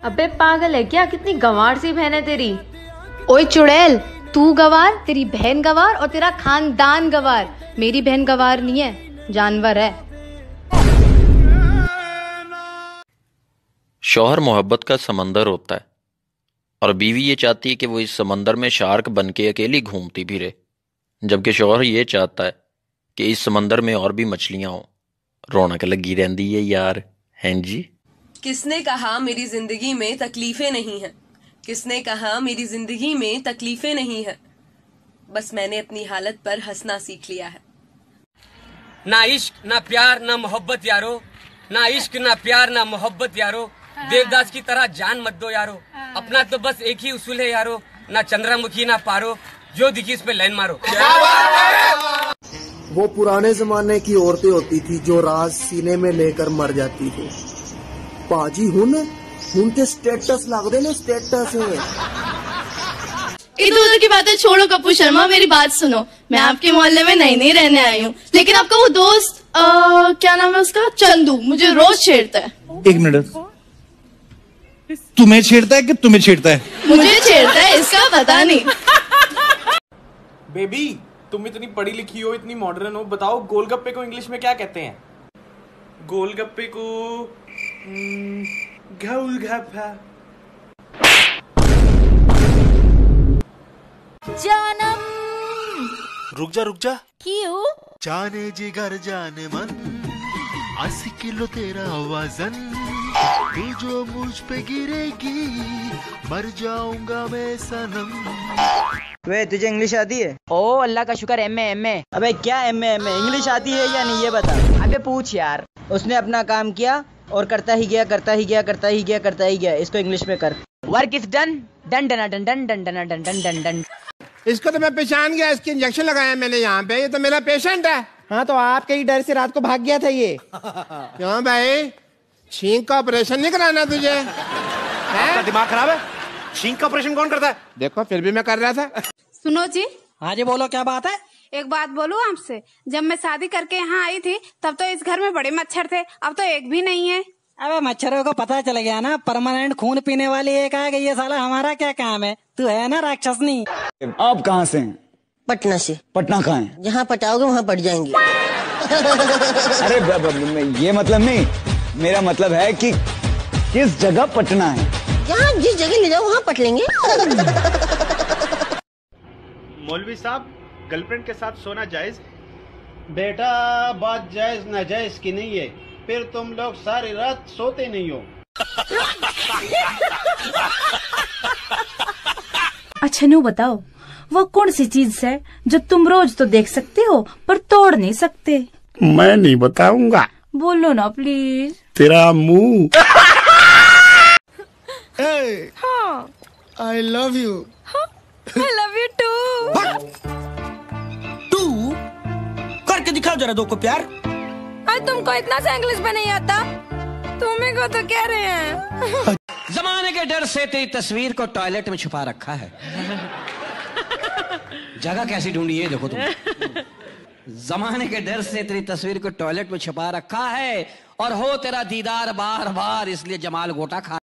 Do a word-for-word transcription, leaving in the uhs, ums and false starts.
अबे पागल है क्या? कितनी गंवार सी बहन है तेरी। ओए चुड़ैल, तू गवार, तेरी बहन गवार और तेरा खानदान गवार। मेरी बहन गवार नहीं है, जानवर है। शौहर मोहब्बत का समंदर होता है और बीवी ये चाहती है कि वो इस समंदर में शार्क बन के अकेली घूमती भी रहे, जबकि शौहर ये चाहता है कि इस समंदर में और भी मछलियां हों। रौनक लगी रहती है यार। हैं जी? किसने कहा मेरी जिंदगी में तकलीफें नहीं हैं? किसने कहा मेरी जिंदगी में तकलीफें नहीं है? बस मैंने अपनी हालत पर हंसना सीख लिया है। ना इश्क ना प्यार ना मोहब्बत यारो, ना इश्क ना प्यार ना मोहब्बत यारो, देवदास की तरह जान मत दो यारो। अपना तो बस एक ही उसूल है यारो, ना चंद्रमुखी ना पारो, जो दिखी इस पे लाइन मारो। वो पुराने जमाने की औरतें होती थी जो राज सीने में लेकर मर जाती थी। पाजी हुन उनके स्टेटस लगते ने, स्टेटस है। इधर उधर की बातें छोड़ो कपूर शर्मा, मेरी बात सुनो। मैं आपके मोहल्ले में नई नई रहने आई हूँ, लेकिन आपका वो दोस्त आ, क्या नाम है उसका, चंदू, मुझे रोज छेड़ता है। एक मिनट, तुम्हें छेड़ता है कि तुम्हें छेड़ता है? मुझे छेड़ता है, इसका पता नहीं। बेबी, तुम इतनी पढ़ी लिखी हो, इतनी मॉडर्न हो, बताओ गोलगप्पे को इंग्लिश में क्या कहते हैं? गोलगप्पे को गोलगप्पा। जानम। रुक जा रुक जा। क्यों? जाने जिगर जाने मन, अस्सी किलो तेरा वजन, तू जो मुझ पे गिरेगी मर जाऊंगा मैं सनम। वे तुझे इंग्लिश आती है? ओ अल्लाह का शुक्र, एम ए एम ए। अबे क्या M A M A, English आती है या नहीं ये बता। अबे पूछ यार। उसने अपना काम किया और करता ही गया करता ही गया करता ही गया करता ही गया। इसको इंग्लिश में कर। Work is done done done done done done done done done done done. इसको तो मैं पहचान गया, इसके इंजेक्शन लगाया मैंने यहाँ पे, ये तो मेरा पेशेंट है। हाँ तो आपके ही डर से रात को भाग गया था ये। क्यों भाई, छींक का ऑपरेशन नहीं कराना तुझे? आपका दिमाग खराब है? छींक का ऑपरेशन कौन करता है? देखो फिर भी मैं कर रहा था। सुनो जी। हाँ जी बोलो, क्या बात है? एक बात बोलूं आपसे, जब मैं शादी करके यहाँ आई थी तब तो इस घर में बड़े मच्छर थे, अब तो एक भी नहीं है। अबे मच्छरों को पता चल गया ना, परमानेंट खून पीने वाली एक आ गई है, साला हमारा क्या काम है? तू है ना राक्षसनी। आप कहाँ से हैं? पटना से। पटना कहाँ है? जहाँ पटाओगे वहाँ पट जाएंगे। अरे ब, ब, ब, ये मतलब नहीं, मेरा मतलब है कि किस जगह पटना है? जहाँ जिस जगह ले जाओ वहाँ पट लेंगे। मौलवी साहब, गर्लफ्रेंड के साथ सोना जायज? बेटा बात जायज ना जायज की नहीं है, फिर तुम लोग सारी रात सोते नहीं हो। अच्छा नु बताओ, वो कौन सी चीज है जो तुम रोज तो देख सकते हो पर तोड़ नहीं सकते? मैं नहीं बताऊंगा। बोलो ना प्लीज। तेरा मुंह। हाँ। I love you. I love you too. तू करके दिखाओ जरा दो को प्यार। अरे तुमको इतना सा इंग्लिश में नहीं आता, तुम्हें को तो कह रहे हैं। जमाने के डर से तेरी तस्वीर को टॉयलेट में छुपा रखा है। जगह कैसी ढूंढी है देखो तुम। जमाने के डर से तेरी तस्वीर को टॉयलेट में छुपा रखा है और हो तेरा दीदार बार बार, इसलिए जमाल गोटा खा